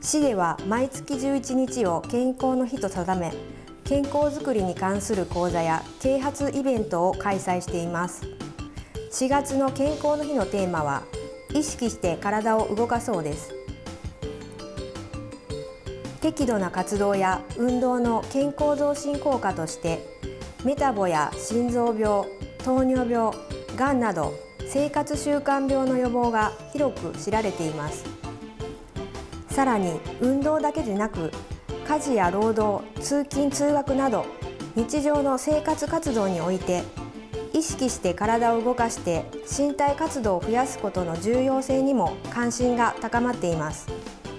市では毎月11日を健康の日と定め、健康づくりに関する講座や啓発イベントを開催しています。4月の健康の日のテーマは、意識して体を動かそうです。適度な活動や運動の健康増進効果として、メタボや心臓病、糖尿病、がんなど生活習慣病の予防が広く知られています。さらに運動だけでなく、家事や労働、通勤通学など日常の生活活動において意識して体を動かして身体活動を増やすことの重要性にも関心が高まっています。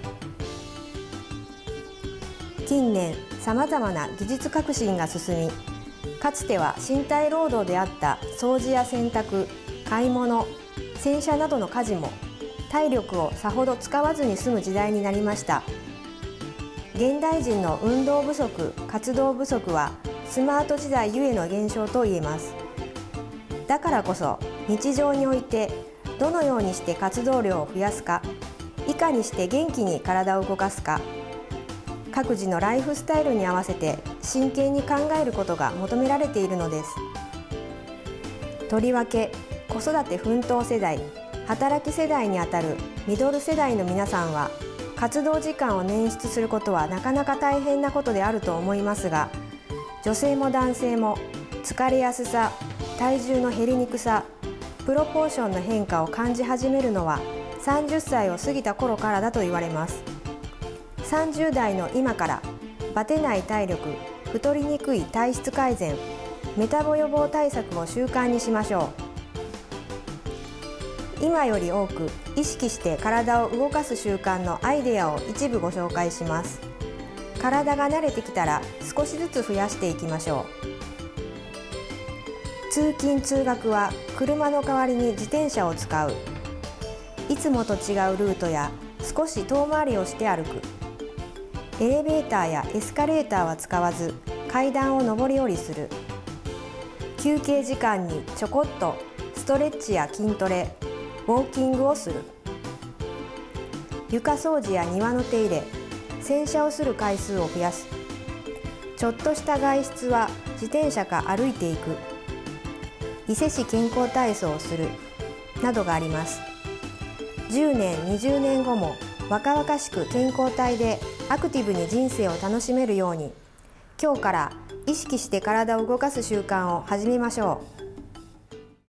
近年、さまざまな技術革新が進み、かつては身体労働であった掃除や洗濯、買い物、洗車などの家事も体力をさほど使わずに済む時代になりました。現代人の運動不足、活動不足はスマート時代ゆえの現象と言えます。だからこそ日常においてどのようにして活動量を増やすか、いかにして元気に体を動かすか、各自のライフスタイルに合わせて真剣に考えることが求められているのです。とりわけ子育て奮闘世代、働き世代にあたるミドル世代の皆さんは、活動時間を捻出することはなかなか大変なことであると思いますが、女性も男性も疲れやすさ、体重の減りにくさ、プロポーションの変化を感じ始めるのは30歳を過ぎた頃からだと言われます。30代の今からバテない体力、太りにくい体質改善、メタボ予防対策を習慣にしましょう。今より多く意識して体を動かす習慣のアイデアを一部ご紹介します。体が慣れてきたら少しずつ増やしていきましょう。通勤通学は車の代わりに自転車を使う。いつもと違うルートや少し遠回りをして歩く。エレベーターやエスカレーターは使わず階段を上り下りする。休憩時間にちょこっとストレッチや筋トレ、ウォーキングをする。床掃除や庭の手入れ、洗車をする回数を増やす。ちょっとした外出は自転車か歩いていく。伊勢市健康体操をするなどがあります。10年、20年後も若々しく健康体でアクティブに人生を楽しめるように、今日から意識して体を動かす習慣を始めましょう。